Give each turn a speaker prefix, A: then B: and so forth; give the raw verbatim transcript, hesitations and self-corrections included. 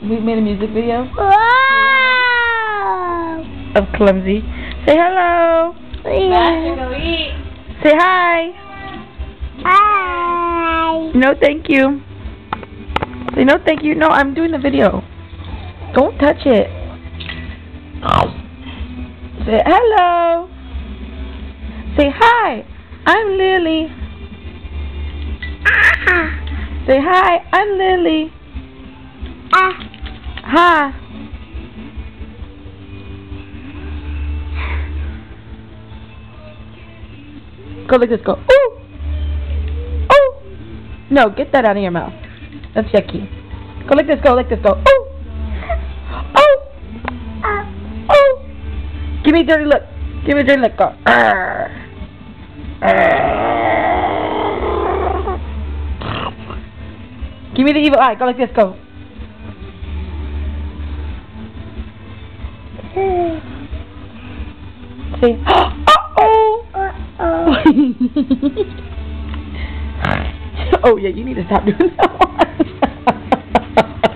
A: We made a music video.
B: Wow.
A: Of Clumsy. Say hello.
B: Yeah.
C: Go eat.
A: Say hi.
B: Hi.
A: No, thank you. Say no, thank you. No, I'm doing the video. Don't touch it. Say hello. Say hi. I'm Lily.
B: Ah.
A: Say hi. I'm Lily.
B: Ah.
A: Hi. Go like this. Go. Ooh. Ooh. No, get that out of your mouth. That's yucky. Go like this. Go like this. Go. Ooh. Ooh.
B: Ah.
A: Ooh. Give me a dirty look. Give me a dirty look. Go. Arr. Arr. Give me the evil eye. Go like this. Go. Say, uh-oh.
B: Uh-oh.
A: Oh, yeah, you need to stop doing that one.